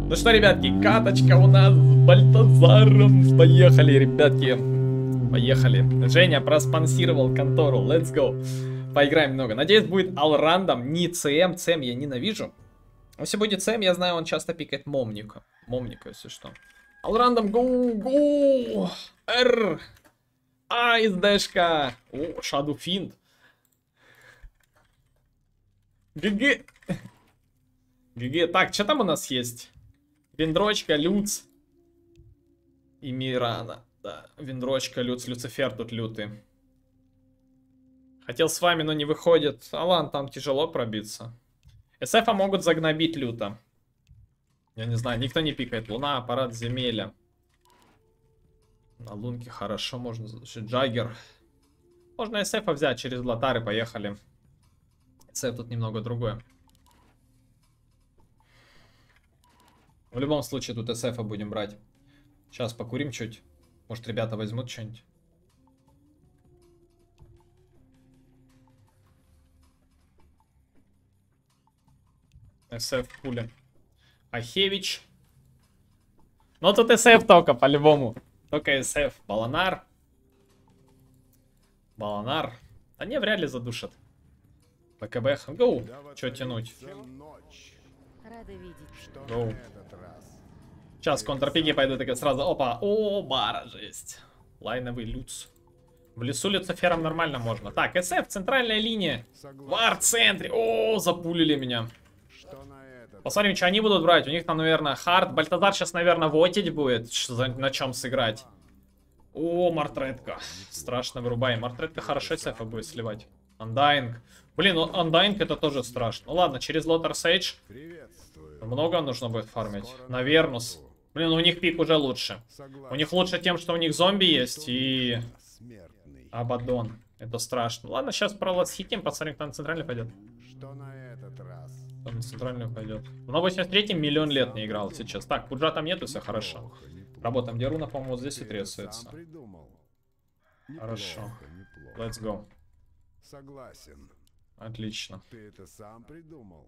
Ну что, ребятки, каточка у нас с Бальтазаром. Поехали, ребятки. Поехали. Женя проспонсировал контору. Let's go. Поиграем много. Надеюсь, будет алрандом, не ЦМ. ЦМ я ненавижу. Если будет ЦМ, я знаю, он часто пикает Момника. Момника, если что. Алрандом, гоу. Р. СДшка. О, Шаду Финт. ГГ. ГГ. Так, что там у нас есть? Виндрочка, Люц и Мирана. Да, Виндрочка, Люц, Люцифер тут лютый. Хотел с вами, но не выходит. Алан, там тяжело пробиться. СФа могут загнобить люто. Я не знаю, никто не пикает. Луна, аппарат, земеля. На лунке хорошо, можно... Джаггер. Можно СФа взять через Лотары, поехали. СФ тут немного другое. В любом случае тут СФа будем брать. Сейчас покурим чуть. Может, ребята возьмут что-нибудь. СФ пуля. Ахевич. Ну тут СФ только, по-любому. Только СФ. Баланар. Баланар. Да не, вряд ли задушат. БКБ. Гоу. Че тянуть? Гоу. Сейчас контрпиги пойдут такая сразу. Опа. О, бара, жесть. Лайновый люц. В лесу Люцифером нормально можно. Так, СФ, центральная линия. Вар в центре. О, запулили меня. Посмотрим, что они будут брать. У них там, наверное, хард. Бальтазар сейчас, наверное, вотить будет. На чем сыграть. О, Мартретка. Страшно вырубаем. Мартретка хорошо СФа будет сливать. Андайнг. Блин, ну Андайнг это тоже страшно. Ну ладно, через Лотар Сейдж. Много нужно будет фармить. На Вернус. Блин, у них пик уже лучше. У них лучше тем, что у них зомби есть и... Абадон. Это страшно. Ладно, сейчас проласхитим, посмотрим, кто на центральный пойдет. Кто на центральную пойдет. На 83-м миллион лет не играл сейчас. Так, пуджа там нету, все хорошо. Работаем. Деруна, по-моему, вот здесь и трясается. Хорошо. Let's go. Согласен. Отлично. Ты это сам придумал?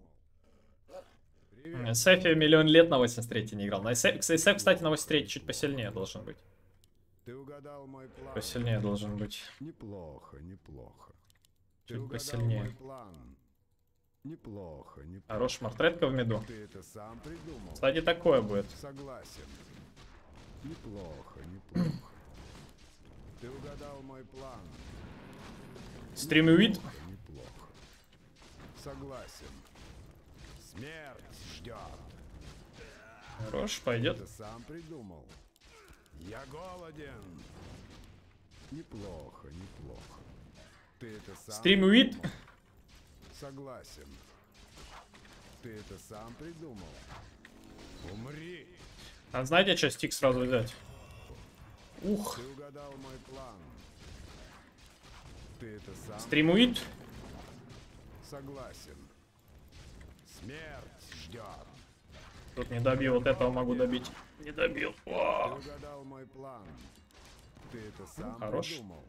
Сефи миллион лет на 83 не играл. На SF, кстати, на 83 чуть посильнее должен быть. Ты угадал мой план. Посильнее должен быть. Неплохо, неплохо. Чуть посильнее. Неплохо, неплохо. Хорош, Мартретка в миду. Ты это сам придумал? Кстати, такое будет. Согласен. Неплохо, неплохо. Ты угадал мой план. Стримюит. Неплохо. Согласен. Смерть ждет. Хорош, пойдет. Ты сам придумал. Я голоден. Неплохо, неплохо. Ты это сам... Стримюит. Согласен. Ты это сам придумал. Умри. А знаете, что стик сразу взять? Ух. Ты угадал мой план. Ты это сам... Стримюит. Согласен. Смерть ждет. Тут не добил, вот этого могу добить. Не добил. Ты О. угадал мой план. Ты это сам Хорош. придумал.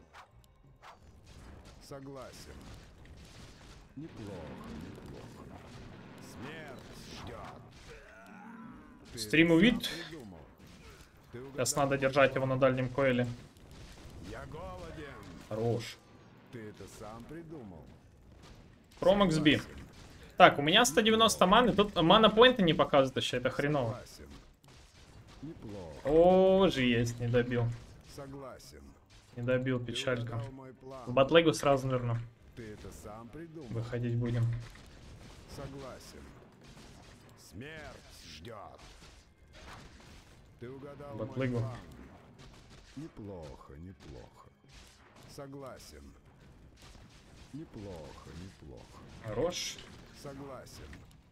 Согласен. Неплохо, неплохо. Смерть ждет. Ты Стримюит. это сам придумал. Ты Сейчас угадал надо мой держать план. его на дальнем койле. Я голоден. Хорош. Ты это сам придумал. Промакс Би. Так, у меня 190 маны. Тут мана-поинты не показывают еще, это хреново. Согласен. Неплохо. О, есть, не добил. Согласен. Не добил, Ты печалька. угадал мой план. В батлегу сразу, наверное, Ты это сам придумал. выходить будем. Согласен. Смерть ждет. Ты угадал мой Батлыгу. план. Неплохо, неплохо. Согласен. Неплохо, неплохо. Хорош. Согласен.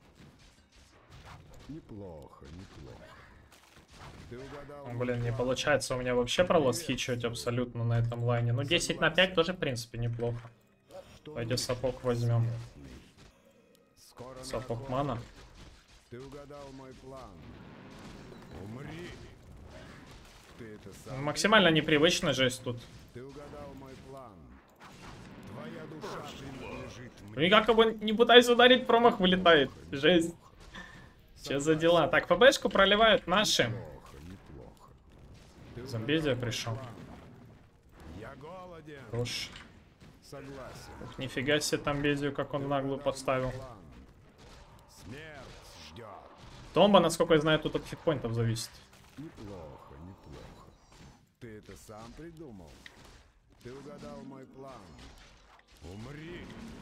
Неплохо, неплохо. Ты угадал мой Блин, не план. получается у меня вообще пролосхичивать абсолютно на этом лайне. Ну, 10 на 5 тоже, в принципе, неплохо. Что Пойди ты сапог возьмем. скоро на Сапог охоту. мана. Ты угадал мой план. Умри. Ты это сам Максимально непривычная жесть тут. Ты угадал мой план. Твоя душа принадлежит Ну, мне. никак его не пытаюсь ударить, промах вылетает. Жесть. Че за дела? Так, ФБшку проливают наши. Неплохо, неплохо. Ты Зомбезия пришел. Я голоден. Хорош. Согласен. Ух, нифига себе там Безию, как он наглую подставил. План. Смерть ждет. Томба, насколько я знаю, тут от хитпоинтов зависит. Неплохо, неплохо. Ты это сам придумал? Ты угадал мой план. Умри.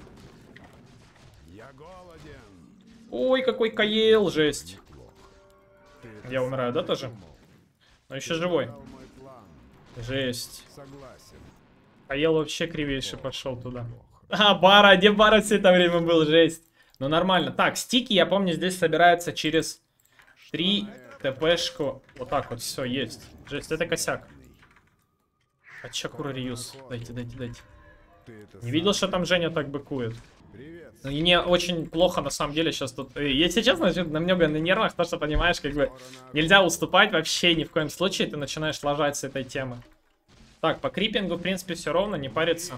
Я голоден. Ой, какой Каел, жесть. Неплохо. Ты это Я умираю, да, сам тоже? придумал? Но еще живой. Угадал мой план. Жесть. Согласен. Каел вообще кривейший пошел туда. А, Бара, где Бара все это время был, жесть. Ну нормально. Так, стики, я помню, здесь собираются через 3 ТПшку. Вот так вот, все, есть. Жесть, это косяк. Ачакура Риюс. Дайте, дайте, дайте. Ты это Не сам видел, что там Женя так быкует? Привет. Ну, и мне очень плохо, на самом деле, сейчас тут... Если честно, намного на нервах, то, что, понимаешь, как бы... Нельзя уступать вообще ни в коем случае, ты начинаешь ложать с этой темы. Так, по крипингу, в принципе, все ровно, не париться.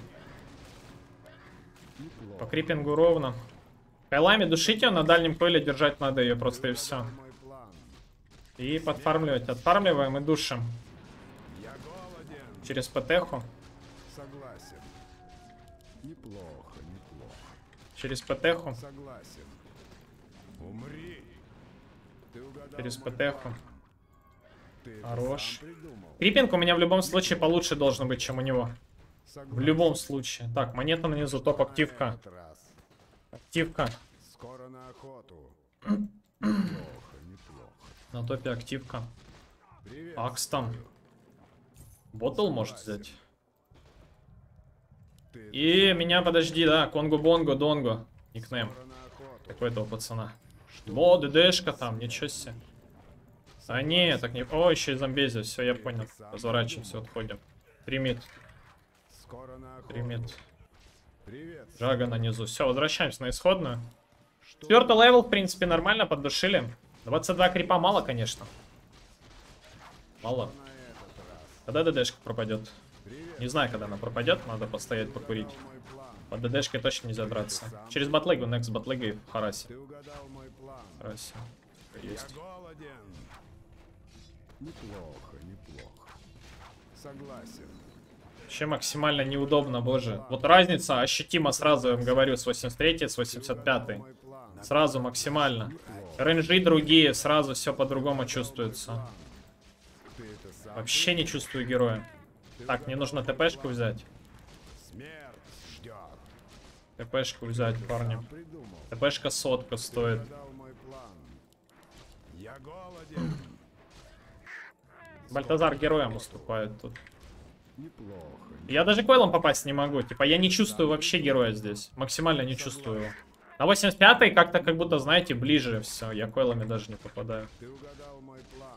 По крипингу ровно. Кайлами душить ее, на дальнем койле держать надо ее просто и все. Мой план. И подфармливать. Отфармливаем и душим. Я голоден. Через ПТху. Согласен. Неплохо, неплохо. Через ПТху. Согласен. Умри. Ты угадал Через мой ПТху. план. Ты это Хорош. сам придумал? Крипинг у меня в любом случае получше должен быть, чем у него. В Согласен. любом случае. Так, монета внизу, топ На активка. этот раз. Активка. Скоро на охоту. Неплохо, неплохо. На топе активка. Привет. Акс там. Ботл может взять. Ты И меня, подожди, да, Конго-Бонго, Донго. Никнейм. скоро на охоту. Какой этого пацана. О, ДДшка там, ничего себе. А не, так не... О, еще и зомбези, все, я понял. Разворачиваемся, отходим. Примит, Скоро на охоту. примит. Привет. Жага на низу. Все, возвращаемся на исходную. Что? 4-й левел, в принципе, нормально поддушили. 22 крипа мало, конечно. Мало. На этот раз. Когда ДДшка пропадет? Привет. Не знаю, когда она пропадет, надо постоять, покурить. Мой план. Под ДДшкой точно нельзя драться. Через батлегу, next батлегой в Харасе. Ты угадал мой план. Харасе. Есть. Я голоден. Неплохо, неплохо. Согласен. Вообще максимально неудобно, боже. Вот разница ощутима сразу, я вам говорю, с 83 с 85 Мой план. Сразу максимально. Рейнджи другие, сразу все по-другому чувствуется. Ты это сам Вообще не чувствую героя. Так, мне нужно ТПшку взять. Смерть ждет. ТПшку взять, парни. Сам придумал. ТПшка сотка стоит. Угадал мой план. Я голоден. Бальтазар героям уступает тут. Неплохо. Я даже койлом попасть не могу. Типа, я не чувствую вообще героя здесь. Максимально не чувствую его. На 85-й как-то, как будто, знаете, ближе все. Я койлами даже не попадаю. Ты угадал мой план.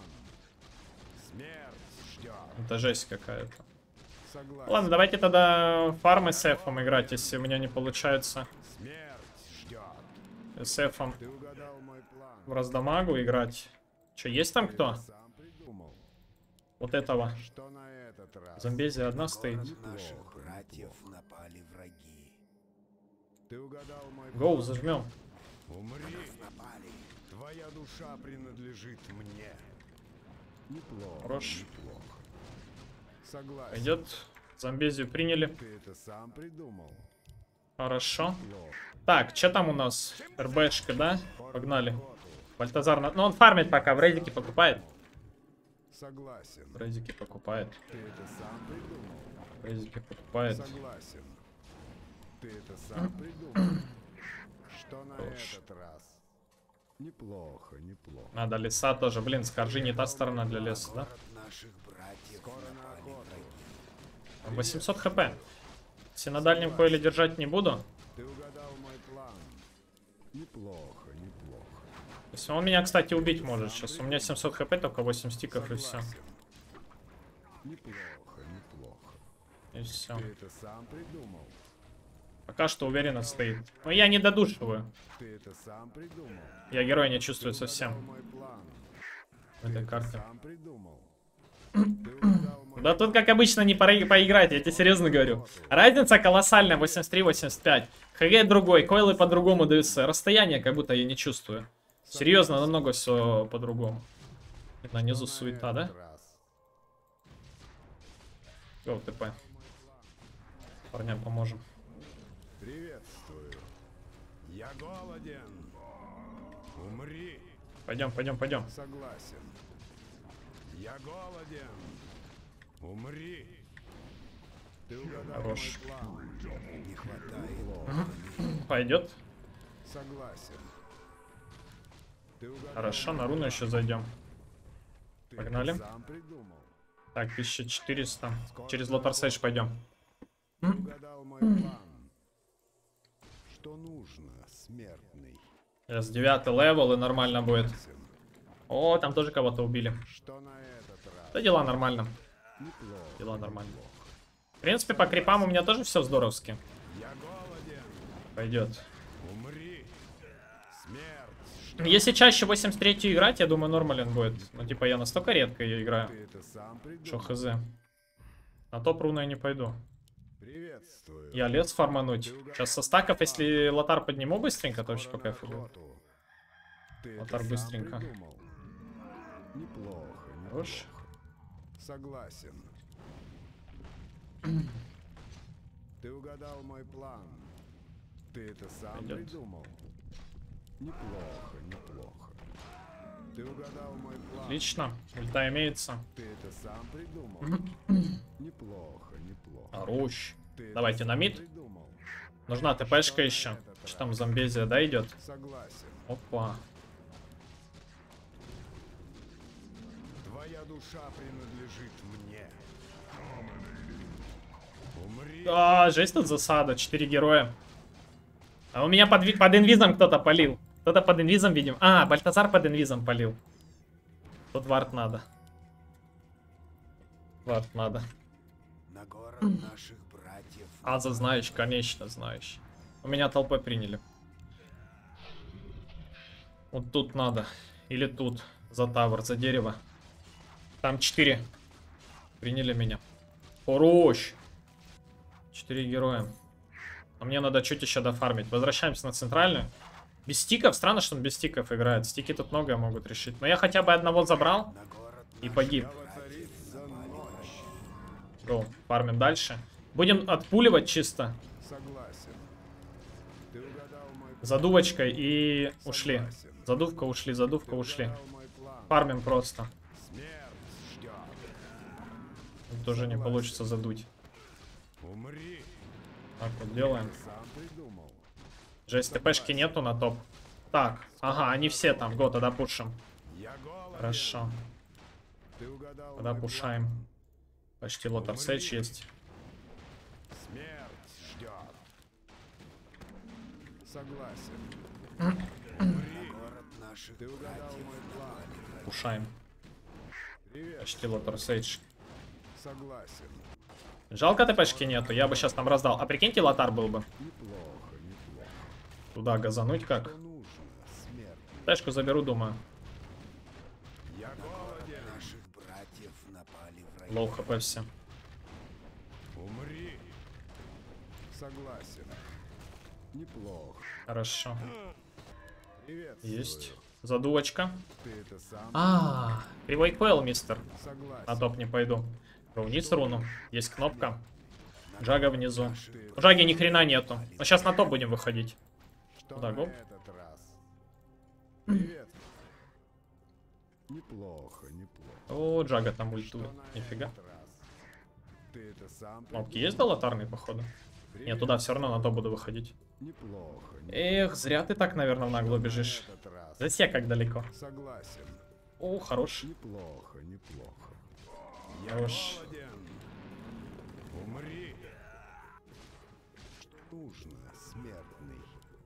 Смерть ждет. Это жесть какая-то. Согласен. Ладно, давайте тогда фармы с эфом играть, если у меня не получается. Смерть ждет. С эфом Ты угадал мой план. в раздамагу играть. Че, есть там кто? Ты сам придумал. Вот этого. Что на этот раз? Зомбези одна стоит. Наших братьев напали враги. Ты угадал мой Гоу, зажмем. Умри. Напали. Твоя душа принадлежит мне. Неплохо. Хорош. Неплохо. Согласен. Идет. Зомбезию приняли. Ты это сам придумал. Хорошо. Плохо. Так, что там у нас? РБшка, да? Погнали. Бальтазар, ну он фармит пока, в рейдике покупает. Согласен. В рейдике покупает. Ты это сам придумал. В рейдике покупает. Согласен. Ты это сам придумал. Что на Хорош. этот раз? Неплохо, неплохо. Надо леса тоже. Блин, скоржи не та сторона для леса, да? Город наших братьев Скоро на напали охоту. враги. 800 хп. Если на дальнем койле держать не буду. Ты угадал мой план. Неплохо, неплохо. Если он меня, кстати, убить может сейчас. У меня 700 хп, только 8 стиков и все. Согласен. Неплохо, неплохо. И все. Ты это сам придумал. Пока что уверенно стоит. Но я не додушиваю. Ты это сам придумал. Я героя не чувствую Угадал совсем мой план. в Ты этой это карте. сам придумал. Ты угадал мой Да тут, как обычно, не поиграть, я тебе серьезно говорю. Разница колоссальная, 83-85. ХГ другой, койлы по-другому даются. Расстояние как будто я не чувствую. Серьезно, намного все по-другому. На низу Что на суета, да? этот раз? Гоу, ТП. Парням поможем. Приветствую. Я голоден. Умри. Пойдем, пойдем, пойдем. Согласен. Я голоден. Умри. Ты угадал Хорош. мой план. Не хватает. Пойдет. Согласен. Ты угадал Хорошо, мой на руну план. еще зайдем. Ты Погнали. это сам придумал. Так, 1400. Через Лотар Сейдж пойдем. Ты угадал мой план. Что нужно, смертный? Сейчас 9 левел и нормально будет. Согласен. О, там тоже кого-то убили. Что на этот раз? Да дела нормально. Неплохо. Дела нормально. В принципе, по крипам у меня тоже все здоровски. Я голоден. Пойдет. Умри. Смерть. Если чаще 83 играть, я думаю, нормален будет. Ну, типа, я настолько редко ее играю. Ты это сам Что придумал. хз. На топ руну я не пойду. Приветствую. Я лес фармануть. Сейчас со стаков, если Лотар подниму быстренько, то вообще по Скоро на кайфу будет. охоту. Ты это Лотар сам быстренько. придумал. Неплохо, Хорош. неплохо. Согласен. Ты угадал мой план. Ты это сам Пойдет. придумал. Неплохо, неплохо. Ты угадал мой план. Отлично. Ульта имеется. Ты это сам придумал. Неплохо, неплохо. Хорош. Ты это Давайте на сам мид. придумал. Нужна ТПшка еще. Что там, зомбезия, да, идет? Согласен. Опа. Твоя душа принадлежит мне. Умри. А, жесть тут засада. 4 героя. А у меня под инвизом кто-то палил. Кто-то под инвизом, видим. А, Бальтазар под инвизом палил. Тут вард надо. Вард надо. На город наших братьев. Аза знаешь, конечно знаешь. У меня толпой приняли. Вот тут надо. Или тут. За тавр, за дерево. Там 4. Приняли меня. Хорош. 4 героя. А мне надо чуть еще дофармить. Возвращаемся на центральную. Без стиков? Странно, что он без стиков играет. Стики тут многое могут решить. Но я хотя бы одного забрал На город и погиб. Воцарится ночь. Гоу. Фармим дальше. Будем отпуливать чисто. Согласен. Ты угадал мой план. Задувочкой и ушли. Согласен. Задувка ушли, задувка Ты ушли. угадал мой план. Фармим просто. Смерть ждет. Тут тоже не получится задуть. Умри. Так вот делаем. Ты сам придумал. Жесть, ТПшки нету на топ. Так, ага, они все там. Го, тогда пушим. Я голоден. Хорошо. Ты угадал Тогда мой пушаем. план. Почти Лотар Сейдж есть. Смерть ждет. Согласен. город наших Ты угадал мой план. Пушаем. Привет. Почти Лотар Сейдж. Согласен. Жалко ТПшки нету, я бы сейчас там раздал. А прикиньте, Лотар был бы. Неплохо, неплохо. Туда газануть как. Что нужно, смерть? ТПшку заберу, думаю. Я голоден. Наших братьев напали враги. Лоу хп все. Умри. Согласен. Неплохо. Хорошо. Привет. Есть. Задувочка. Ты это сам? А, кривой койл, мистер. Согласен. На топ не пойду. Вниз руну. Есть кнопка. Жага внизу. Ты У Жаги ни хрена нету. Но сейчас на топ будем выходить. Что Куда, на гоп? этот раз? Привет. Неплохо, неплохо. О, Джага там Что ультует. на Нифига. этот раз? Ты это сам Кнопки придумал? есть, да, лотарные, походу? Привет. Нет, туда все равно на топ буду выходить. Неплохо. Эх, зря ты так, наверное, в наглую бежишь. На этот раз. Засек как далеко. Согласен. О, хорош. Неплохо, неплохо. Я Хорош. голоден. Умри. Что нужно, смертный?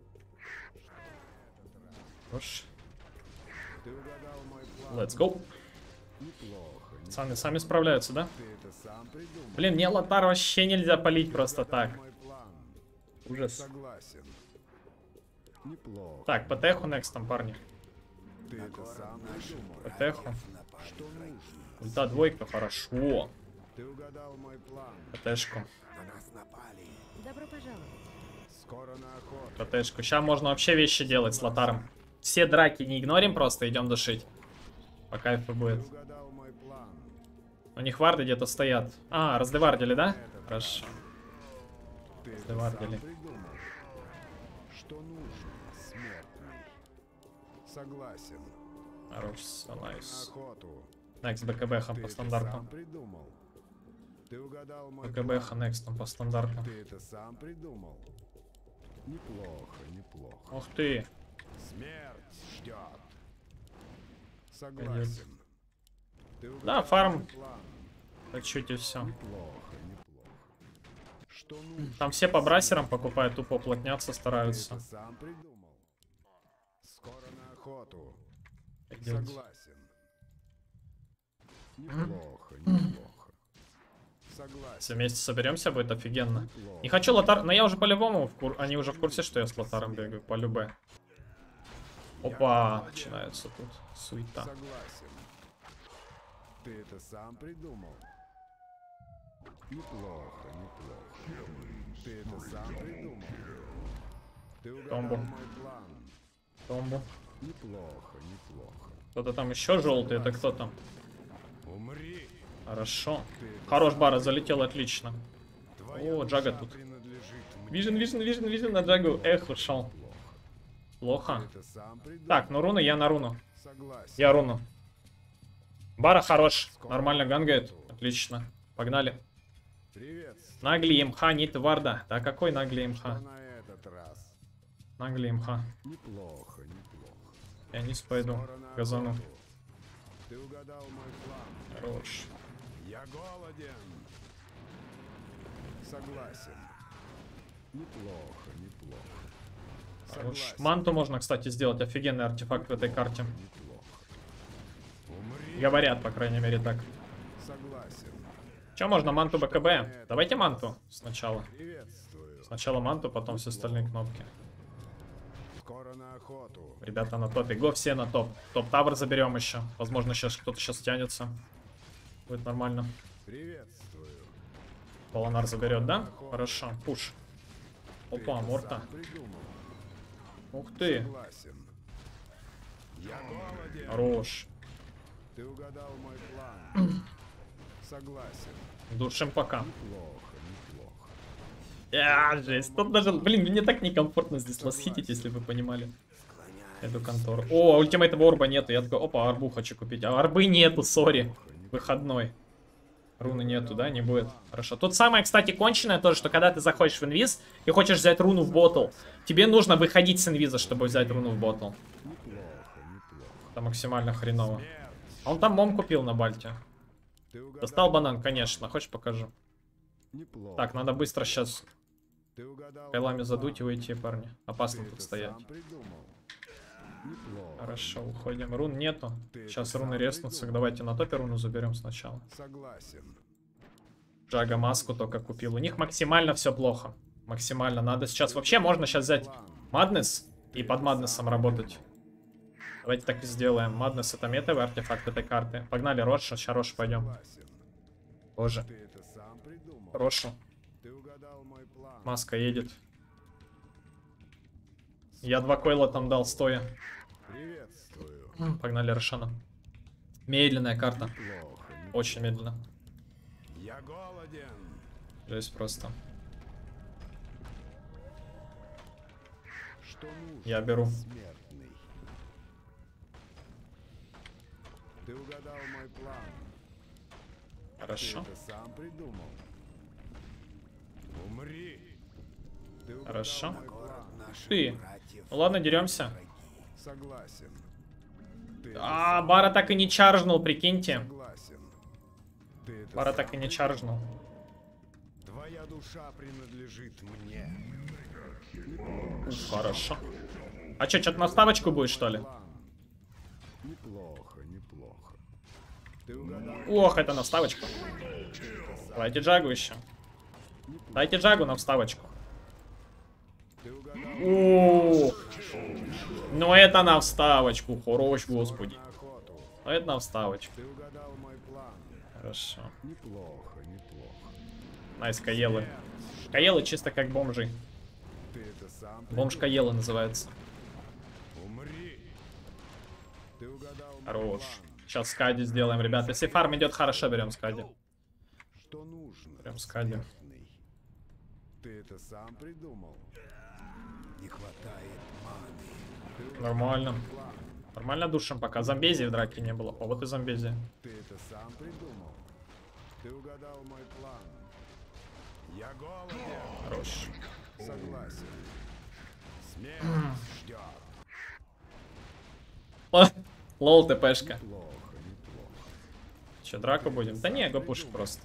Хорош. Ты угадал мой план. Let's go. Неплохо. Пацаны сами справляются, да? Ты это сам придумал. Блин, мне лотар вообще нельзя полить Ты просто угадал так. мой план. Ужас. Согласен. Неплохо. Так, ПТХу некстом, парни. Ты это сам придумал. ПТХу. Напали Что враги. нужно? Ульта двойка, хорошо. Ты угадал мой план. ПТшку. На нас напали. Добро пожаловать. Скоро на охоту. ПТшку. Сейчас можно вообще вещи делать с лотаром. все драки не игнорим, просто идем душить. По кайфу будет. Ты угадал мой план. У них варды где-то стоят. А, раздевардили, да? Хорошо. Ты это Раздевардили. сам придумал. Что нужно, смертный? Согласен. Хорош, На найс. охоту. Next БКБ Ты по это стандарту. сам придумал. Ты угадал мой БКБ план. next по стандарту. Ты это сам придумал. Неплохо, неплохо. Ух ты. Смерть ждет. Согласен. Ты Да, угадал фарм. мой план. Так чуть и все. Неплохо, неплохо. Что нужно? Там все по брасерам покупают, тупо уплотняться Ты стараются. это сам придумал. Скоро на охоту. Так делать. Согласен. Неплохо, неплохо. Согласен. Все вместе соберемся, будет офигенно. Неплохо. Не хочу лотар, но я уже по-любому, они уже в курсе, что я с лотаром бегаю, по-любе. Опа, начинается тут суета. Согласен. Ты это сам придумал. Неплохо, неплохо. Ты это сам придумал. Ты угадал Томбу. мой план. Томбу. Неплохо, неплохо. Кто-то там еще желтый, это кто там? Умри. Хорошо. Хорош, Бара, залетел отлично. Твоя О, Джага душа тут. принадлежит мне. Вижен на Джагу. Эх, ушел. Плохо. Ты это сам придумал. Так, ну руну, я на руну. Согласен. Я руну. Бара хорош. Нормально гангает. Отлично. Погнали. Приветствую. Наглый МХ, нет варда. Да какой наглый МХ? Что на этот раз? Наглый МХ. Неплохо, неплохо. Я низ пойду. Скоро на Газану. охоту. Ты угадал мой план. Хорош. Я голоден. Согласен. Неплохо, неплохо. Хорош. Согласен. Манту можно, кстати, сделать. Офигенный артефакт в этой карте. Неплохо. Умри. Говорят, по крайней мере, так. Согласен. Че можно манту БКБ? Давайте манту сначала. Приветствую. Сначала манту, потом все остальные кнопки. Скоро на охоту. Ребята на топе. Го все на топ. Топ-тавр заберем еще. Возможно, сейчас кто-то сейчас тянется. Будет нормально. Приветствую. Полонар заберет, да? Хорошо. Пуш. Ты Опа, это Морта. сам придумал. Ух ты. Согласен. Я голоден. Хорош. Ты угадал мой план. Согласен. Душим пока. Неплохо, неплохо. Жесть. Тут даже, блин, мне так некомфортно здесь ласхитить, если вы понимали. Эту контору. О, ультимейтового орба нету. Я такой, опа, арбу хочу купить. А арбы нету, сори. Выходной. Руны нету, да? Не будет. Хорошо. Тут самое, кстати, конченое тоже, что когда ты заходишь в инвиз и хочешь взять руну в ботл, тебе нужно выходить с инвиза, чтобы взять руну в ботл. Неплохо, неплохо. Это максимально хреново. Смерть. А он там мом купил на бальте. Ты угадал Достал мой банан, план. конечно. Хочешь, покажу. Неплохо. Так, надо быстро сейчас Ты угадал кайлами мой задуть и план. уйти, парни. Опасно Ты тут это стоять. сам придумал. Неплохо. Хорошо, уходим. Рун нету. Ты Сейчас это руны сам резнутся. придумал. Давайте на топе руну заберем сначала. Согласен. Джага маску только купил. У них максимально все плохо. Максимально. Надо сейчас... Вообще можно сейчас взять Маднес и под Маднесом работать. Давайте так и сделаем. Маднес это метовый артефакт этой карты. Погнали, Роша. Сейчас Рош пойдем. Согласен. Боже. Ты это сам придумал. Рошу. Ты угадал мой план. Маска едет. Я 2 койла там дал стоя. Приветствую. Погнали, Рошана. Медленная карта. Неплохо. Очень медленно. Я голоден. Жесть просто. Что нужно? Я беру. Смертный. Ты угадал мой план. Хорошо. Ты это сам придумал. Умри. Ты угадал Хорошо. мой план. Ты. Ну ладно, деремся. Согласен. Ты это А, Бара так и не чаржнул, прикиньте. согласен. Ты это Бара сам так и не чаржнул. Твоя душа принадлежит мне. Хорошо. А чё, что-то на ставочку будет, что ли? План. Неплохо, неплохо. Ты угадал. Ох, это на вставочку. Давайте Джагу еще. Дайте Джагу на вставочку. Ты угадал. О, ну это на вставочку. Хорош, господи. На охоту. Ну это на вставочку. Ты угадал мой план. Хорошо. Неплохо, неплохо. Найс, Каелы. Каелы чисто как бомжи. Ты это сам Бомж Каелы называется. Умри. Хорош. Сейчас Скади сделаем, ребят. Если фарм идет хорошо, берем Скади. Что нужно? Прям Скади. Смертный? Ты это сам придумал? Не хватает маны. Нормально. Нормально душим пока. Зомбези в драке не было. О, вот и зомбези. Ты это сам придумал? Ты угадал мой план. Я голоден. Хорош. Согласен. Смерть ждет. Лол, ТПшка. Плохо, неплохо. Че, драку будем? Да не, гопушек просто.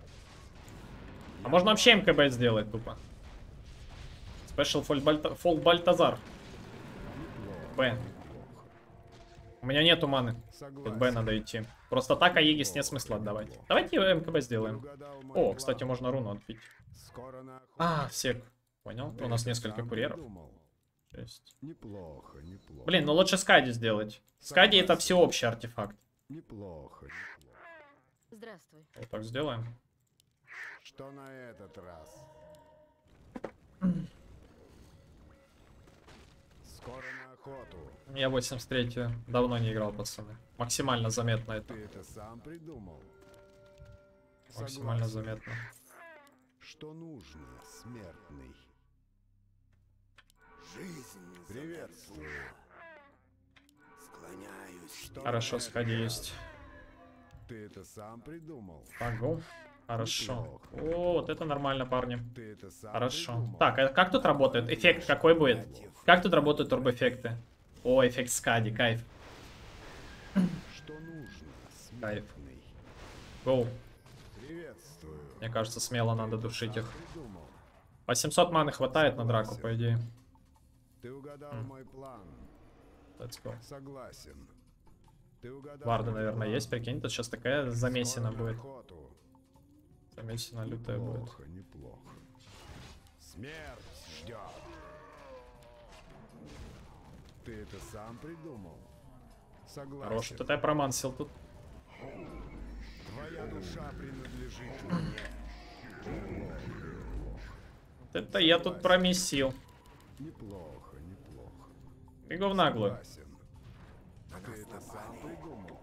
А можно вообще МКБ сделать тупо. Спешл фол Бальтазар. Б. У меня нету маны. Тут Б надо идти. Просто так Аегис нет смысла отдавать. Давайте МКБ сделаем. О, кстати, можно руну отбить. Скоро на охоту. А, сек. Понял? У нас несколько Сам курьеров. придумал. Есть. Неплохо, неплохо. Блин, ну лучше Скади сделать. Скади это всеобщий артефакт. Неплохо, неплохо. Здравствуй. Вот так сделаем. Что на этот раз? Скоро на охоту. Я 83 давно не играл, пацаны. Максимально заметно это. Ты это сам придумал? Максимально Согласен. заметно. Что нужно, смертный? Жизнь Приветствую. склоняюсь. Что Хорошо, на Скади этот есть. раз? Ты это сам придумал? Погу. Хорошо. О, вот это нормально, парни. Ты это сам Хорошо. придумал? Так, а как тут работает? Эффект какой будет? Как тут работают турбоэффекты? О, эффект Скади, кайф. Что нужно, Кайф. смертный? Гоу. Приветствую. Мне кажется, смело надо душить их. Придумал. По 700 маны хватает на драку, по идее. Ты угадал мой план. Let's go. Согласен. Ты угадал Варда, мой наверное, план. есть, прикинь, тут сейчас такая замесина Скоро на будет. охоту. Замесина лютая будет. Неплохо, неплохо. Смерть ждет. Ты это сам придумал? Согласен. Хорош, вот это я промансил тут. Твоя душа принадлежит мне. Вот это я тут промесил. Неплохо, неплохо. Бегу в наглую. Согласен. Ты это сам придумал?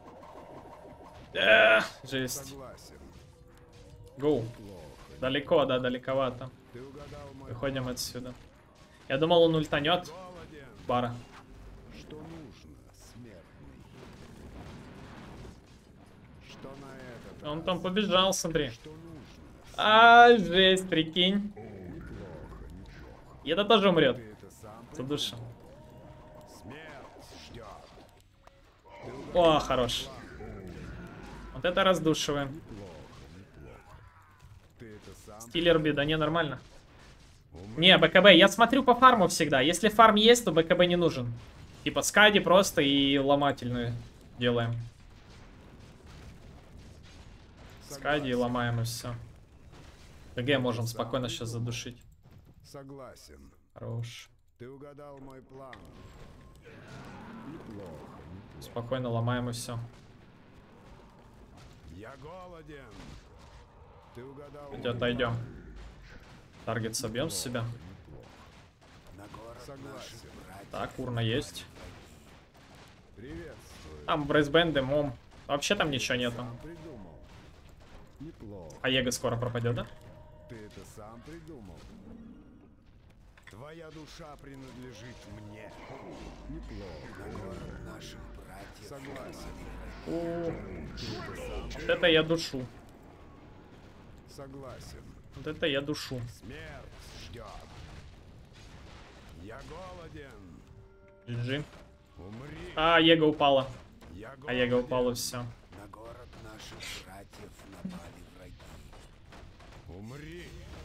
Жесть. Согласен. Гоу. Плохо. Далеко, да, далековато. Ты угадал мой Выходим отсюда. Я думал, он ультанет. голоден. Бара. Что нужно, смертный? Что на этот Он раз? там побежал, смотри. Что нужно? А, жесть, прикинь. Неплохо, неплохо. И это тоже умрет. Ты это сам За душу. Смерть ждет. О, хорош. Вот это раздушиваем. Неплохо, неплохо. Ты это сам Стиллер беда, не, нормально. Не, БКБ, я смотрю по фарму всегда. Если фарм есть, то БКБ не нужен. Типа скади просто и ломательную делаем. Скади и ломаем и все. ГГ можем спокойно сейчас задушить. согласен. Хорош. Ты угадал мой план. Неплохо, неплохо. Спокойно ломаем и все. Я голоден. Ты угадал Идет, отойдем. Таргет собьем с себя. На город Согласен. наших братьев. Так, урна есть. Приветствую. Там брейсбенды, мом. Вообще там ничего нету. Сам придумал. Неплохо. А Его скоро пропадет, да? Ты это сам придумал. Твоя душа принадлежит мне. Неплохо. На город наших братьев. Согласен. О, Ты это сам вот это я душу. согласен. Вот это я душу. Смерть ждет. Я голоден. GG. Умри. А, Его упала. Я А Его голоден. упала, все. На город наших братьев напали враги. Умри.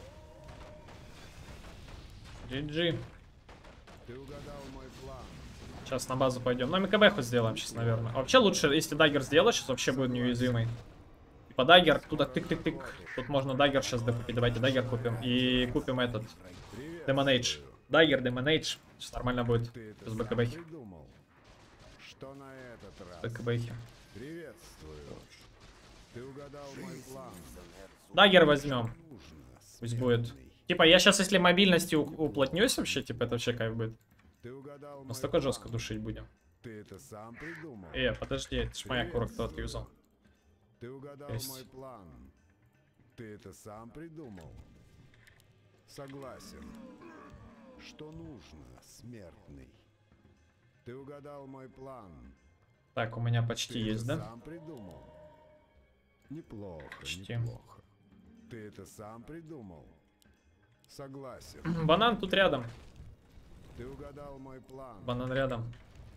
GG. Ты угадал мой план. Сейчас на базу пойдем. Ну, МКБ хоть сделаем сейчас, наверное. А вообще лучше, если даггер сделать, сейчас вообще будет неуязвимый. Типа даггер, туда тык-тык-тык. Тут можно даггер сейчас докупить. Давайте даггер купим. И купим этот. Демон Эйдж. Даггер, Демон Эйдж. Сейчас нормально будет. Ты это Без сам БКБ. придумал. Что на этот раз? БКБ. Приветствую. Ты угадал мой план. Даггер возьмем. Нужно, Пусть будет. смертный. Типа, я сейчас, если мобильностью уплотнюсь вообще, типа, это вообще кайф будет. Ты угадал мой Настолько план. жестко душить будем. Ты это сам придумал? Подожди, это ж моя кура кто отюзал. Ты угадал мой план. Ты это сам придумал? Согласен. Что нужно, смертный? Ты угадал мой план. Так, у меня почти Ты есть, это да? сам придумал? Неплохо, Почти. неплохо. Ты это сам придумал? Согласен. Банан тут рядом. Ты угадал мой план. Банан рядом.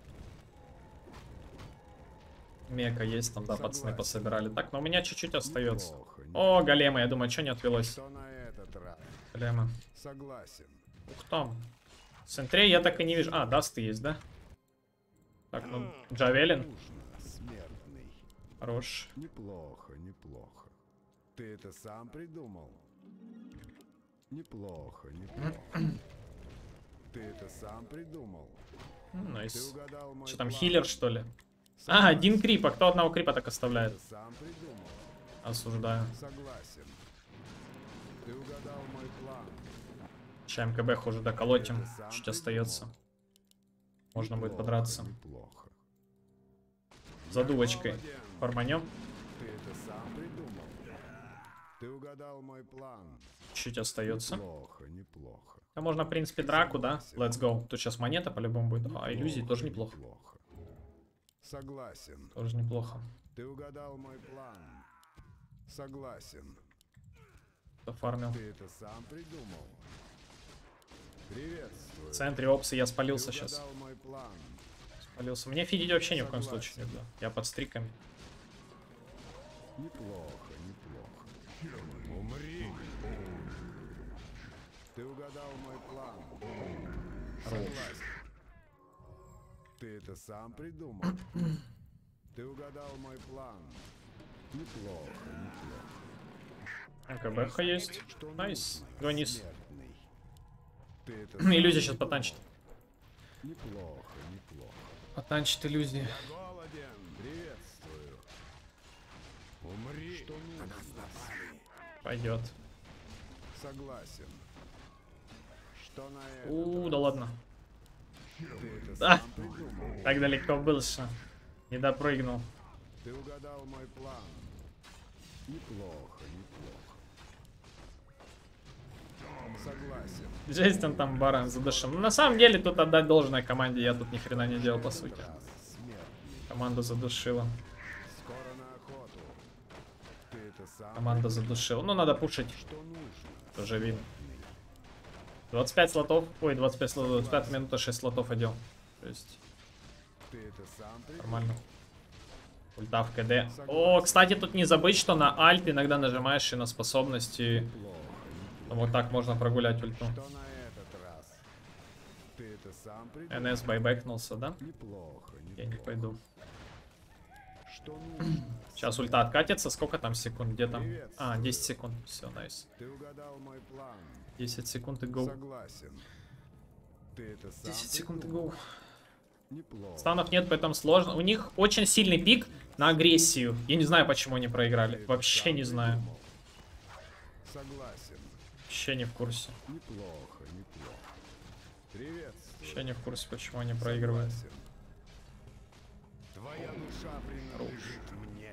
Мека есть там, да, пацаны пособирали. Так, но у меня чуть-чуть остается. Неплохо, О, голема, я думаю, что не отвелось. Что на этот раз? Голема. Согласен. Ух там. В центре я так и не вижу. А, дасты есть, да? Так, ну, Джавелин. Нужно, смертный. Хорош. Неплохо, неплохо. Ты это сам придумал? Неплохо, неплохо. Ты это сам придумал? Ты Найс. угадал мой Что там, план. хиллер, что ли? А, один крип. А кто одного крипа так Ты оставляет? это сам придумал? Осуждаю. Согласен. Ты угадал мой план. Сейчас МКБ хуже доколотим. Чуть остается. Можно будет Неплохо, подраться. Неплохо. Задувочкой. Молодец. Форманем. Ты это сам придумал? Ты угадал мой план. Чуть остается. Неплохо, неплохо. А можно, в принципе, драку, да? Let's go. Тут сейчас монета по-любому будет. А, иллюзии тоже неплохо. Согласен. Тоже неплохо. Ты угадал мой план. Согласен. Зафармил. Ты это сам придумал? Приветствую. В центре опсы я спалился Ты сейчас. угадал мой план. Спалился. Мне фидить вообще ни в коем Согласен. случае нельзя. Я под стриками. Неплохо, неплохо. Умри. Ты угадал мой план. Согласен. Ты это сам придумал? Ты угадал мой план. Неплохо, неплохо. МКБХ есть. Что Найс. нужно, Гонис. смертный? Ты это Иллюзия сам сейчас придумал? потанчит. Неплохо, неплохо. Потанчит иллюзии. Я голоден. Приветствую. Умри. Что нужно? Пойдет. Согласен. Что на это? Да ладно. Ты это Да. сам придумал? Так далеко был, что не допрыгнул. Ты угадал мой план. Неплохо, неплохо. Согласен. Жесть он там баран задушил. Ну, на самом деле, тут отдать должное команде. Я тут ни хрена не делал, по сути. Раз, смертный. Команда задушила. Скоро на охоту. Ты это сам Команда задушила. Ну, надо пушить. Что нужно? Тоже видно. 25 слотов. Ой, 25 слотов. 25 минут, 6 слотов одел. То есть, Ты это сам придумал? нормально. Ульта в КД. О, кстати, тут не забыть, что на альт иногда нажимаешь и на способности. Плохо. Вот так можно прогулять ульту. Что на этот раз? Ты это сам придумал? НС байбекнулся, да? Неплохо, Я не неплохо. пойду. Что нужно? Сейчас ульта откатится. Сколько там секунд? Где там? А, 10 секунд. Все, найс. Ты угадал мой план. 10 секунд и го. Согласен. Ты это сам 10 секунд и придумал? го. Неплохо. Станов нет, поэтому сложно. У них очень сильный пик на агрессию. Я не знаю, почему они проиграли. Вообще не знаю. Согласен. Вообще не в курсе. Неплохо, неплохо. Приветствую. Вообще не в курсе, почему они проигрывают. Согласен. Твоя душа принадлежит мне.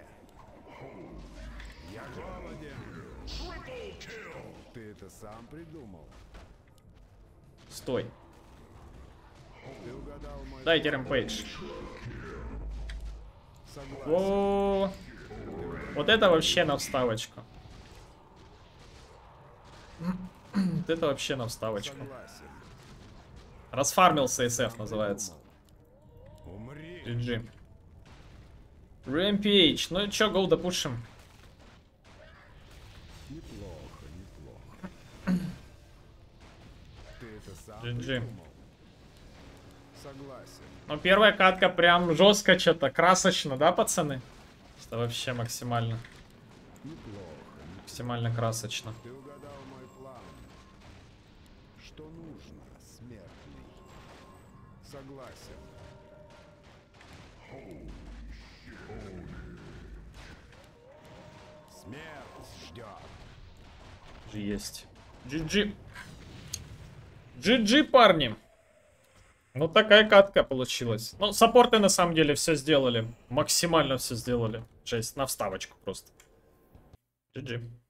Я голоден. Ты это сам придумал? Стой. Ты угадал мой Дайте план. рэмпейдж. Согласен. О, вот это вообще на вставочку. Вот это вообще на вставочку. Согласен. Расфармился SF называется. Умри. GG. Rampage. Ну чё, гоу допушим. Неплохо, неплохо. Ты это сам GG. придумал? Согласен. Ну первая катка прям жестко что-то, красочно, да, пацаны? Это вообще максимально. Неплохо. Максимально красочно. Ты угадал мой план. Что нужно, смертный? Согласен. Смерть ждет. Есть. GG. GG, парни. Ну, такая катка получилась. Ну, саппорты на самом деле все сделали. Максимально все сделали. Жесть, на вставочку просто. GG.